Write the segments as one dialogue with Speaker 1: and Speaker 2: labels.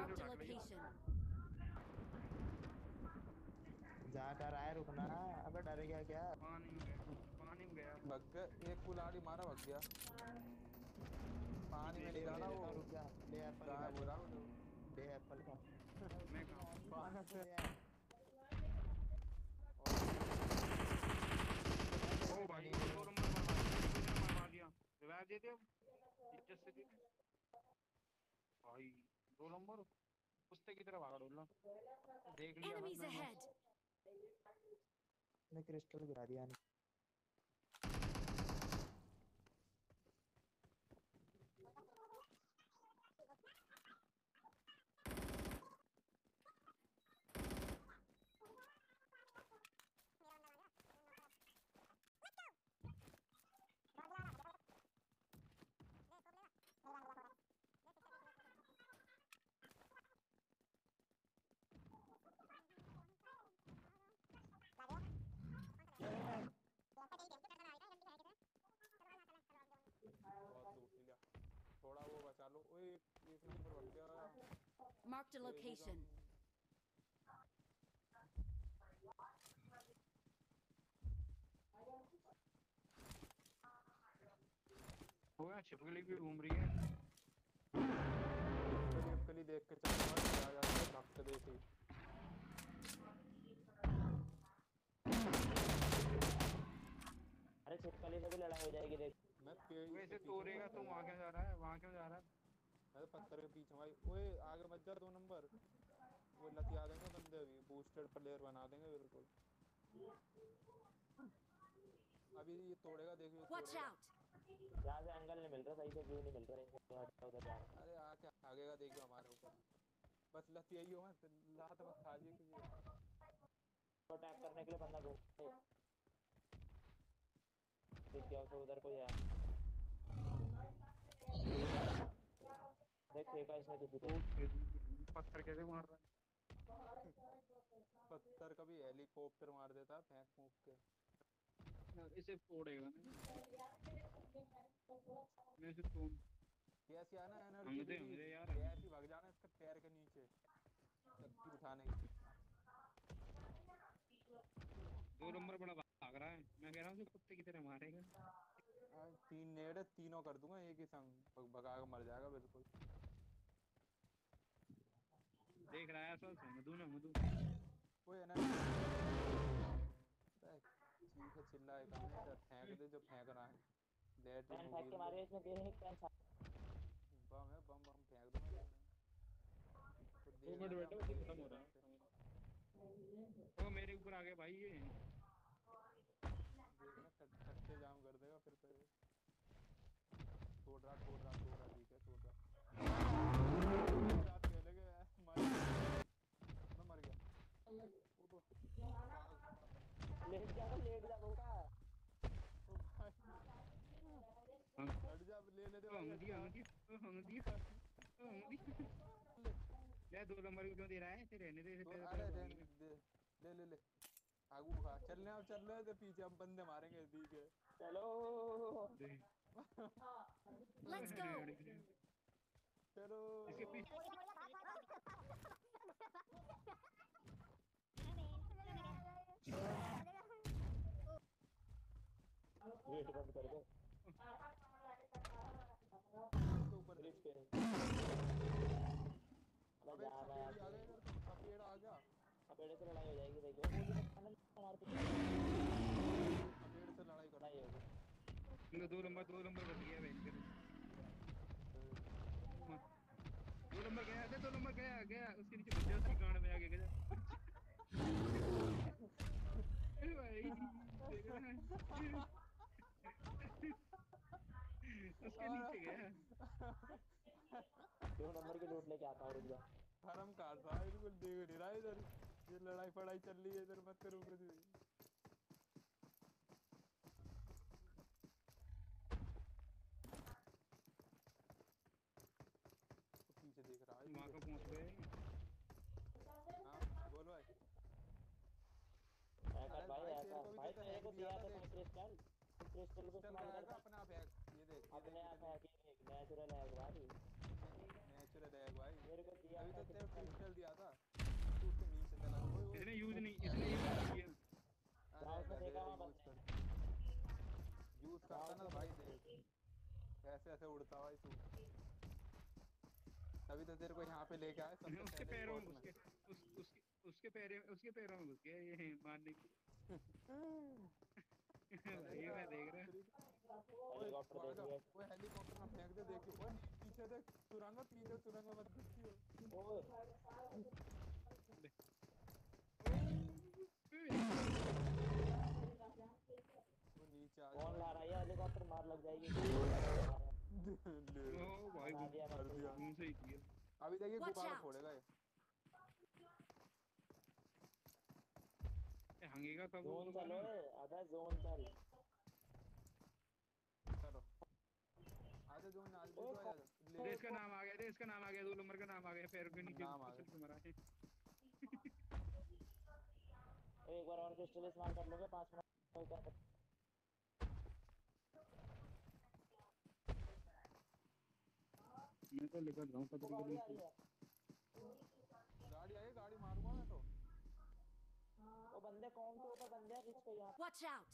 Speaker 1: से
Speaker 2: Marked a
Speaker 1: उठा के ले
Speaker 2: location.
Speaker 3: जा कर आए रुकना। अबे डर गया क्या?
Speaker 1: पानी में गया, पानी में गया।
Speaker 4: भग गया, एक कुल्हाड़ी मारा भग गया। पानी में
Speaker 1: देख
Speaker 4: नहीं
Speaker 3: ले
Speaker 1: रहा
Speaker 4: जाना
Speaker 3: ले
Speaker 1: हूँ।
Speaker 4: वो।
Speaker 3: लेता हूँ, रुक जा। ले एप्पल खा
Speaker 4: गायब हो
Speaker 3: ले।
Speaker 4: रहा है वो तो।
Speaker 3: ले एप्पल खा।
Speaker 1: मैं कहाँ हूँ?
Speaker 4: कहाँ से?
Speaker 3: ले आ।
Speaker 4: और
Speaker 1: ओ भाई वो दो नंबर मार दिया। रिवाइव दे दे अब, इज्जत से दे दे भाई। दो नंबर कुत्ते की तरह भागा डोला। देख लिया था
Speaker 2: Enemies
Speaker 1: मैंने।
Speaker 2: ahead.
Speaker 3: ने क्रिस्टल गिरा दिया।
Speaker 4: बहुत लूट लिया। थोड़ा वो बचा लो। ओए एक नंबर भग गया।
Speaker 2: Marked a
Speaker 4: तेरी
Speaker 2: location.
Speaker 4: गम।
Speaker 1: वो यहाँ छिपकली भी घूम रही है।
Speaker 4: छिपकली देख के चल मत आ जाती है भक्त देखे।
Speaker 3: अरे छिपकली से भी लड़ाई हो जाएगी देख।
Speaker 4: मैं पेड़ के
Speaker 1: वैसे
Speaker 4: पीछे हूँ
Speaker 1: तोड़ेगा
Speaker 4: ना।
Speaker 1: तो वहां क्यों जा रहा है, वहां क्यों जा रहा है?
Speaker 4: मैं तो पत्थर के पीछे हूँ भाई। ओए आगे मत जा, दो नंबर। वो लतिया देंगे बंदे, अभी बूस्टेड प्लेयर बना देंगे बिल्कुल। अभी ये तोड़ेगा, देखिए
Speaker 2: Watch
Speaker 4: तोड़ेगा।
Speaker 2: out.
Speaker 3: यहाँ से एंगल नहीं मिल रहा, सही से व्यू नहीं मिल रहा, उधर जा रहा।
Speaker 4: अरे आके आगेगा, देखियो हमारे ऊपर। बस लतिया ही हो मत, लात मत खा जी किसी का।
Speaker 3: तो अटैक करने के लिए बंदा ढूंढ दिख गया उसे, उधर कोई है। देख फेंका इसने किसी पे।
Speaker 1: पत्थर कैसे मार रहा
Speaker 4: पत्थर कभी हेलीकॉप्टर मार देता है फेंक फूक के।
Speaker 1: है? इसे तोड़ेगा ना, मैं इसे तोड़।
Speaker 4: कैसी आना एनर्जी
Speaker 1: हमदे
Speaker 4: रिलीज।
Speaker 1: हमदे यार हमदे।
Speaker 4: जैसी भाग जाना इसके पैर के नीचे चक्की उठाने की।
Speaker 1: दो नंबर बड़ा भाग रहा है, मैं कह रहा हूँ कुत्ते की तरह मारेगा।
Speaker 4: तीन नेड़ है, तीनों कर दूंगा एक ही संग, भगा के मर जाएगा बिल्कुल।
Speaker 1: देख रहा है असल से मधु ना मधु।
Speaker 4: वो एनर्जी। चीखे चिल्लाए कहाँ है, इधर फेंक दे जो फेंक रहा है। लेटरिन
Speaker 3: पैन
Speaker 4: को
Speaker 3: फेंक के
Speaker 4: गिर ले।
Speaker 3: मारे इसने, देख नहीं पैन
Speaker 4: बम है, बम बम फेंक दूंगा इधर मैं। तो
Speaker 1: दो
Speaker 4: देख
Speaker 1: मिनट
Speaker 4: ना जा,
Speaker 1: बैठे बच्चे,
Speaker 4: देख
Speaker 1: खत्म
Speaker 4: ले
Speaker 1: हो
Speaker 4: रहा
Speaker 1: रहा
Speaker 4: है
Speaker 1: है।
Speaker 4: इसे।
Speaker 1: वो मेरे ऊपर आ गया भाई ये।
Speaker 4: देखना कच्चे जाम कर देगा फिर तो ये। छोड़ रहा ठीक है, छोड़ रहा। साथ खेले गए मर गया। मैं मर गया। वो तो भाग।
Speaker 3: लेट जा भूखा।
Speaker 4: ओ भाई
Speaker 1: हम
Speaker 4: हट जा, ले ले दे
Speaker 1: ओ
Speaker 4: भाई,
Speaker 1: हम
Speaker 4: हट
Speaker 1: दिया
Speaker 4: जा।
Speaker 1: हम दिया ओ हम दिया ओ हम दिया।
Speaker 4: ले
Speaker 1: ले दो नंबर को क्यों दे रहा है, तेरे रहने दे,
Speaker 4: तो
Speaker 1: तेरे
Speaker 4: अरे
Speaker 1: तरफ
Speaker 4: रहने
Speaker 1: भागेगा।
Speaker 4: दे। ले ले ले। आगू खा, चलने अब चल रहे थे पीछे, हम बंदे मारेंगे ठीक है।
Speaker 3: चलो।
Speaker 1: देख
Speaker 2: Let's go.
Speaker 4: चलो।
Speaker 1: इसके पीछे।
Speaker 3: वेट बंद कर दो।
Speaker 4: इसके ऊपर से।
Speaker 3: ब्रिज पे अबे
Speaker 4: अबे
Speaker 3: जा
Speaker 4: एक
Speaker 3: रहा है
Speaker 4: सपेड़ी आ गया
Speaker 3: आगे।
Speaker 4: इधर, तो सपेड़ आ गया।
Speaker 3: सपेड़े से लड़ाई हो जाएगी, देखियो गोली मत मारना, मार पीछे
Speaker 4: सपेड़ से लड़ाई
Speaker 3: लड़ाई
Speaker 4: करूंगा।
Speaker 3: होगी।
Speaker 1: दो नंबर बच गया बहन के।
Speaker 4: तो
Speaker 1: दो नंबर गया था, दो नंबर गया गया उसके नीचे बच गया, उसकी गांड में आगे गया। अरे भाई देख रहा है, उसके
Speaker 4: और
Speaker 1: नीचे गया।
Speaker 3: 2 नंबर की लूट लेके आता हूँ, रुक जा।
Speaker 4: फर्म काट रहा है बिल्कुल, देख नहीं रहा है इधर। ये लड़ाई फड़ाई चल रही है इधर, मत करो कुछ भी। तो पीछे देख रहा है
Speaker 1: वहां
Speaker 4: ये।
Speaker 1: का पहुंच गए।
Speaker 4: हाँ बोल भाई।
Speaker 3: हैकर
Speaker 4: अरे
Speaker 3: भाई
Speaker 4: भाई तेरे
Speaker 3: हैकर
Speaker 4: को भी
Speaker 3: भाई,
Speaker 4: तो
Speaker 3: तेरे
Speaker 4: हैक
Speaker 3: को
Speaker 4: दिया
Speaker 3: दिया
Speaker 4: था
Speaker 3: था
Speaker 4: देख।
Speaker 3: मैंने क्रिस्टल। क्रिस्टल को
Speaker 4: क्रिस्टल का
Speaker 3: इस्तेमाल
Speaker 4: हैक
Speaker 3: करना।
Speaker 4: अपने आप हैक, ये देख
Speaker 3: अपने
Speaker 4: ये
Speaker 3: आप
Speaker 4: देख।
Speaker 3: हैकिंग नेचुरल हैक भाई।
Speaker 4: नेचुरल हैक भाई।
Speaker 3: मेरे को दिया
Speaker 4: तभी तो तेरे पिस्टल दिया था तू उसके नीचे चला गया। ओए
Speaker 1: इसने यूज नहीं किया।
Speaker 3: राउंड में देखा वहाँ
Speaker 4: यूज
Speaker 3: बंदे।
Speaker 4: करता ना भाई देख ऐसे ऐसे उड़ता भाई तू तभी तो तेरे को यहाँ पे लेके आए सबसे
Speaker 1: उसके
Speaker 4: पहले
Speaker 1: पैरों
Speaker 4: स्पॉट
Speaker 1: में
Speaker 4: में।
Speaker 1: उसके पैरों में घुस गया ये मारने की। भाई
Speaker 4: चलेगा
Speaker 1: मैं देख रहा।
Speaker 3: हेलीकॉप्टर
Speaker 4: भागा
Speaker 3: देखिए।
Speaker 4: वो हेलीकॉप्टर में फेंक दे देखियो ओए पीछे देख सुरंग पीछे सुरंग में मत घुसियो
Speaker 3: ओए
Speaker 4: वो नीचे आ
Speaker 3: कौन ला रहा है ये हेलीकॉप्टर, मार लग जाएगी।
Speaker 4: ले
Speaker 1: ओ भाई
Speaker 3: बना दिया
Speaker 4: कर दिया
Speaker 1: मुंह से ही दिया।
Speaker 4: अभी देखिए
Speaker 2: Watch
Speaker 4: गुब्बारा
Speaker 2: out!
Speaker 4: फोड़ेगा ये
Speaker 1: हंगेगा कब वो
Speaker 3: जोन चलो
Speaker 1: दोबारा?
Speaker 3: अबे जोन चल।
Speaker 4: चलो आजा जोन आज भी तो आजा ले
Speaker 1: देश का नाम आ गया, देश का नाम आ गया, 2 नंबर का नाम आ गया, पैर के नीचे
Speaker 4: नाम आ
Speaker 1: फिसल
Speaker 4: गया
Speaker 1: के मरा है।
Speaker 3: एक बार और पिस्टल इस्तेमाल कर लोगे 5 मिनट में क्या कर-
Speaker 1: मैं तो लेकर जाऊँ
Speaker 3: वो
Speaker 1: पता
Speaker 3: गाड़ी
Speaker 1: नहीं
Speaker 3: आ रही
Speaker 1: कभी।
Speaker 3: है।
Speaker 4: गाड़ी आई गाड़ी मारूंगा मैं तो
Speaker 3: वो बंदे कौन से ऊपर बंदे हैं बीच पे यहाँ।
Speaker 2: Watch out!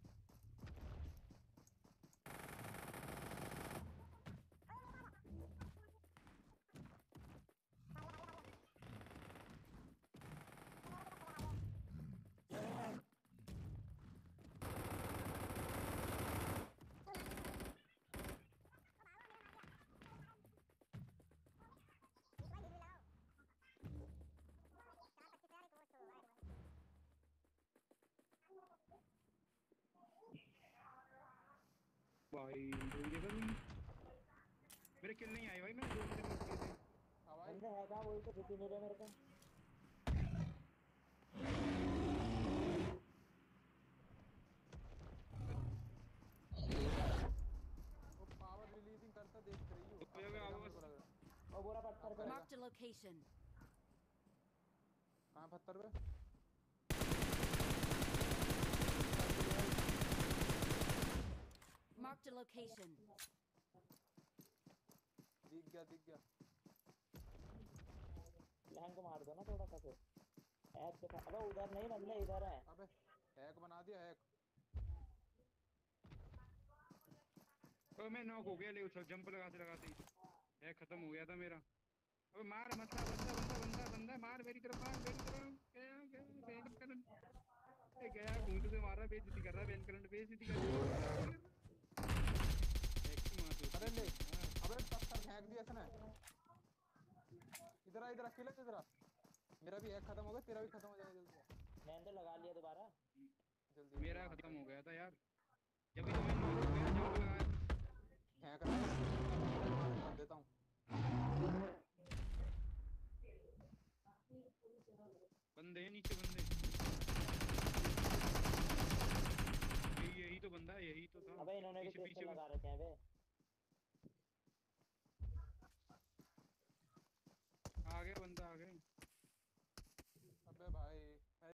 Speaker 1: भाई ये देखो तुम, मेरे किल नहीं आई भाई, मैंने 2 किल किए थे।
Speaker 4: हवाई
Speaker 3: बंदे है कहाँ, वही तो दिख ही नहीं रहे मेरे को।
Speaker 4: वो पावर रिलीजिंग करता देख रही हूँ
Speaker 1: हो जाएगा
Speaker 4: अब
Speaker 1: आवाज।
Speaker 4: करेगा मेरे को लग रहा
Speaker 3: और बुरा पत्थर पे
Speaker 4: करेगा।
Speaker 2: Marked a location.
Speaker 4: है। कहाँ पत्थर पे
Speaker 2: Marked a location.
Speaker 4: दिख गया
Speaker 3: लैंग को मार दो ना थोड़ा सा फिर। ऐप के पास, अबे उधर नहीं बंदे इधर है।
Speaker 4: अबे हैक बना दिया हैक
Speaker 1: तो मैं नॉक हो गया, ले उछल जंप लगाते लगाते ही है खत्म हो गया था मेरा। अबे मार मत, बंदा बंदा बंदा बंदा मार मेरी तरफ, मार मेरी तरफ। गया गया बैन करंट गया, घूंट से मार रहा, बेइज्जती कर रहा, बैन करंट बेइज्जती कर रहा।
Speaker 4: अरे ले अबे पत्थर फेंक दिया इसने इधर आ किले इधर आ मेरा भी हैक खत्म हो गया तेरा भी खत्म हो जाएगा जल्दी
Speaker 3: मैंने तो लगा लिया दोबारा।
Speaker 4: जल्दी
Speaker 1: मेरा खत्म हो गया था यार, जब भी तो मैं नॉक हो गया, जंप लगाया।
Speaker 4: फेंक रहा है कर देता हूँ
Speaker 1: बंदे हैं नीचे, बंदे। यही तो बंदा है, यही तो था।
Speaker 3: अबे इन्होंने भी
Speaker 1: पीछे
Speaker 3: पिस्टल
Speaker 1: पीछे
Speaker 3: लगा रखे हैं बे।